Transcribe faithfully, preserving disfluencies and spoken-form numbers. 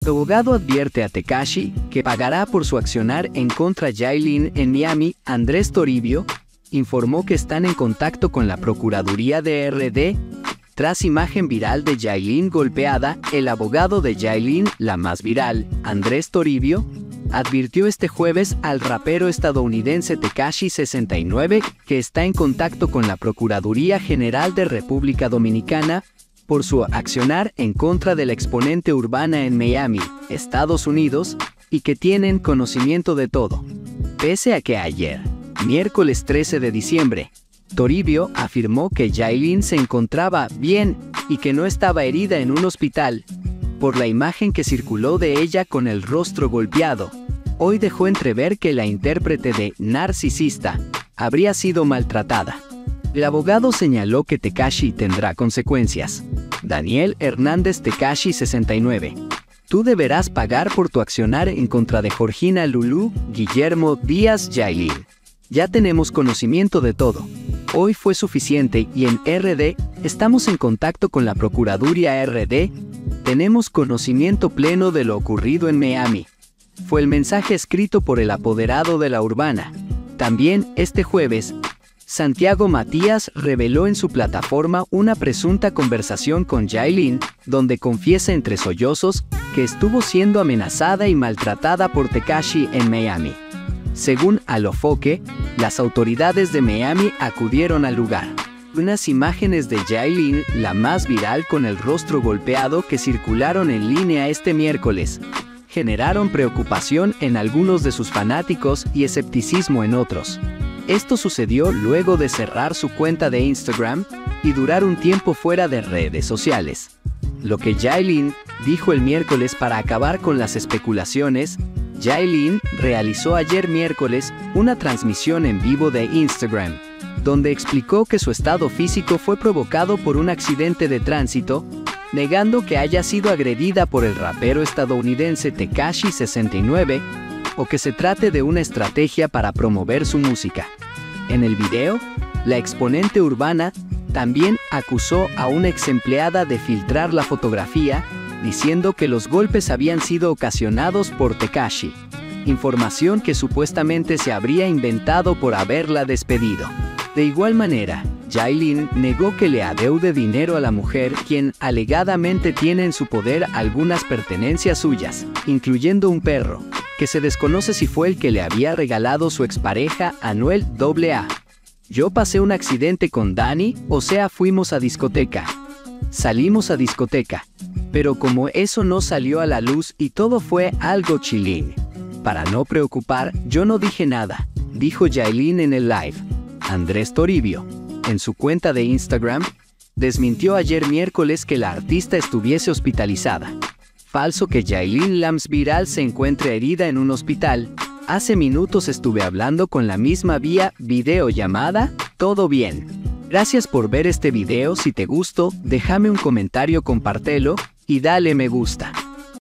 Su abogado advierte a Tekashi que pagará por su accionar en contra de Yailin en Miami. Andrés Toribio informó que están en contacto con la Procuraduría de R D. Tras imagen viral de Yailin golpeada, el abogado de Yailin, la más viral, Andrés Toribio, advirtió este jueves al rapero estadounidense Tekashi sesenta y nueve que está en contacto con la Procuraduría General de República Dominicana por su accionar en contra de la exponente urbana en Miami, Estados Unidos, y que tienen conocimiento de todo. Pese a que ayer, miércoles trece de diciembre, Toribio afirmó que Yailin se encontraba bien y que no estaba herida en un hospital, por la imagen que circuló de ella con el rostro golpeado. Hoy dejó entrever que la intérprete de Narcisista habría sido maltratada. El abogado señaló que Tekashi tendrá consecuencias. Daniel Hernández Tekashi sesenta y nueve. Tú deberás pagar por tu accionar en contra de Georgina Lulú, Guillermo Díaz Yailin. Ya tenemos conocimiento de todo. Hoy fue suficiente y en R D estamos en contacto con la Procuraduría R D. Tenemos conocimiento pleno de lo ocurrido en Miami. Fue el mensaje escrito por el apoderado de la urbana. También, este jueves, Santiago Matías reveló en su plataforma una presunta conversación con Yailin, donde confiesa entre sollozos que estuvo siendo amenazada y maltratada por Tekashi en Miami. Según Alofoque, las autoridades de Miami acudieron al lugar. Unas imágenes de Yailin, la más viral con el rostro golpeado que circularon en línea este miércoles, generaron preocupación en algunos de sus fanáticos y escepticismo en otros. Esto sucedió luego de cerrar su cuenta de Instagram y durar un tiempo fuera de redes sociales. Lo que Yailin dijo el miércoles para acabar con las especulaciones. Yailin realizó ayer miércoles una transmisión en vivo de Instagram, donde explicó que su estado físico fue provocado por un accidente de tránsito, negando que haya sido agredida por el rapero estadounidense Tekashi sesenta y nueve, o que se trate de una estrategia para promover su música. En el video, la exponente urbana también acusó a una ex empleada de filtrar la fotografía, diciendo que los golpes habían sido ocasionados por Tekashi, información que supuestamente se habría inventado por haberla despedido. De igual manera, Yailin negó que le adeude dinero a la mujer, quien alegadamente tiene en su poder algunas pertenencias suyas, incluyendo un perro, que se desconoce si fue el que le había regalado su expareja Anuel A A. Yo pasé un accidente con Dani, o sea fuimos a discoteca. Salimos a discoteca. Pero como eso no salió a la luz y todo fue algo chilling. Para no preocupar, yo no dije nada, dijo Yailin en el live. Andrés Toribio, en su cuenta de Instagram, desmintió ayer miércoles que la artista estuviese hospitalizada. Falso que Yailin Lams viral se encuentre herida en un hospital. Hace minutos estuve hablando con la misma vía videollamada, todo bien. Gracias por ver este video, si te gustó, déjame un comentario, compártelo y dale me gusta.